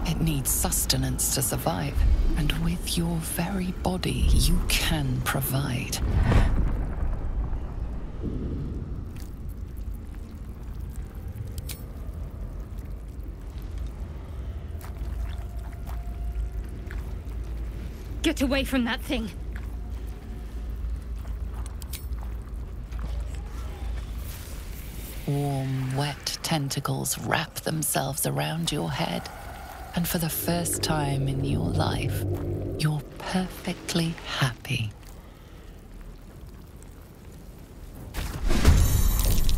It needs sustenance to survive, and with your very body, you can provide. Get away from that thing! Warm, wet tentacles wrap themselves around your head, and for the first time in your life, you're perfectly happy.